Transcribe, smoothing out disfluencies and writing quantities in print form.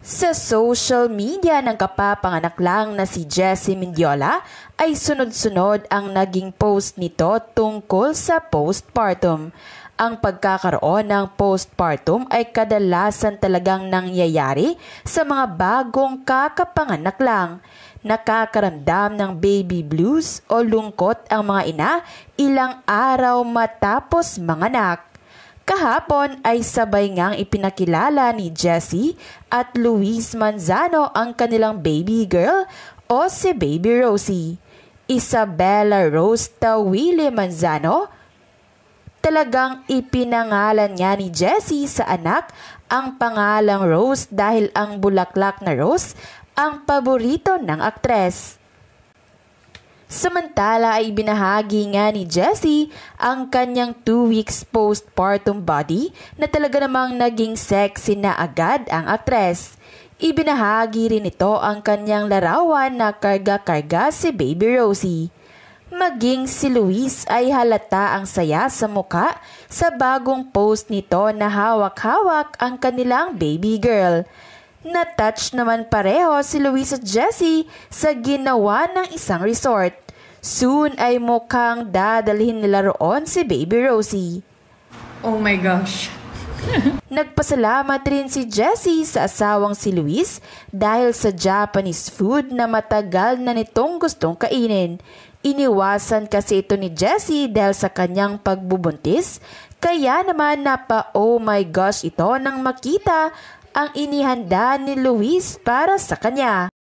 Sa social media ng kapapanganak lang na si Jessie Mendiola ay sunod-sunod ang naging post nito tungkol sa postpartum. Ang pagkakaroon ng postpartum ay kadalasan talagang nangyayari sa mga bagong kakapanganak lang. Nakakaramdam ng baby blues o lungkot ang mga ina ilang araw matapos manganak. Kahapon ay sabay ngang ipinakilala ni Jessie at Luis Manzano ang kanilang baby girl o si Baby Rosie. Isabella Rose Tawili Manzano. Talagang ipinangalan niya ni Jessie sa anak ang pangalang Rose dahil ang bulaklak na rose ang paborito ng aktres. Samantala ay binahagi nga ni Jessie ang kanyang 2 weeks postpartum body na talaga namang naging sexy na agad ang aktres. Ibinahagi rin ito ang kanyang larawan na karga-karga si Baby Rosie. Maging si Luis ay halata ang saya sa muka sa bagong post nito na hawak-hawak ang kanilang baby girl. Na-touch naman pareho si Luis at Jessie sa ginawa ng isang resort. Soon ay mukhang dadalhin nila roon si Baby Rosie. Oh my gosh! Nagpasalamat rin si Jessie sa asawang si Luis dahil sa Japanese food na matagal na nitong gustong kainin. Iniwasan kasi ito ni Jessie dahil sa kanyang pagbubuntis, kaya naman napa-oh my gosh ito nang makita ang inihanda ni Luis para sa kanya.